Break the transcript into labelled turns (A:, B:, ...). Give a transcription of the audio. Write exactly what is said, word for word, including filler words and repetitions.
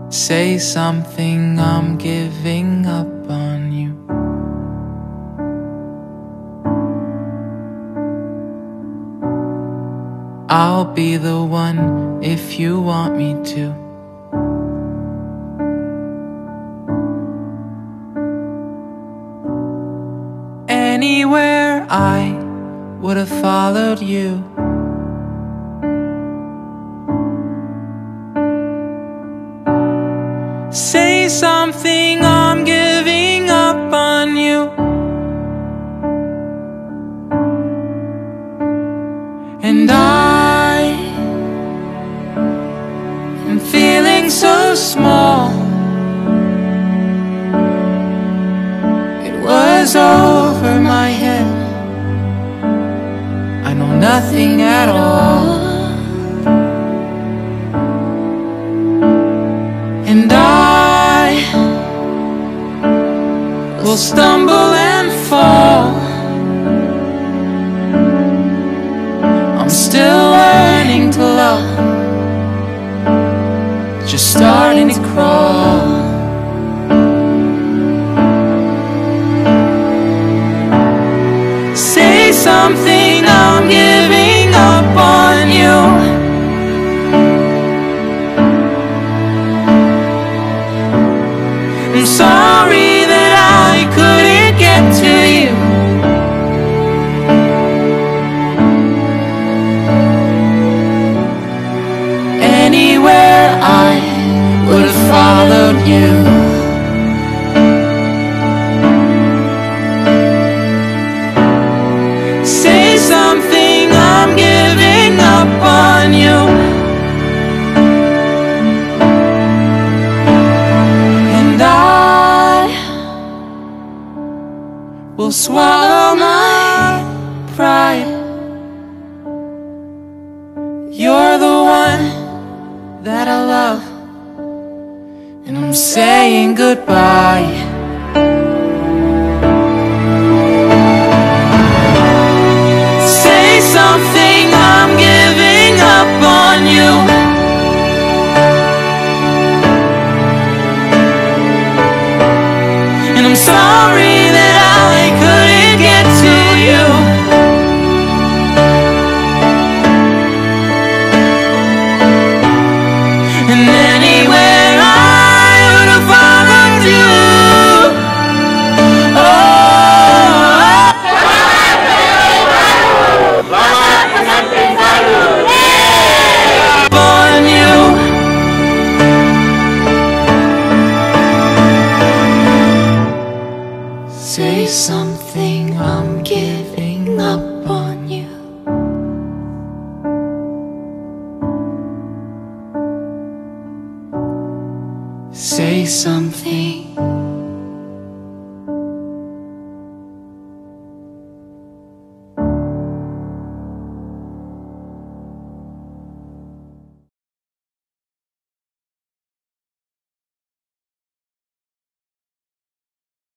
A: Say something, I'm giving up on you. I'll be the one if you want me to. Anywhere I would have followed you. Say something, I'm giving up on you. And I am feeling so small. It was over my head. I know nothing at all. And I will stumble and fall. I'm still learning to love, just starting to crawl. Say something, I'm giving up on you. I'm sorry that I couldn't get to you. Anywhere I would have followed you. Say something, I'm giving up on you. And I will swallow my pride. You're the one that I love, and I'm saying goodbye. Say something, I'm giving up on you. And I'm sorry that I couldn't get to you. And anywhere I would have followed you. Oh, on you. Say something, I'm giving up on you. Say something.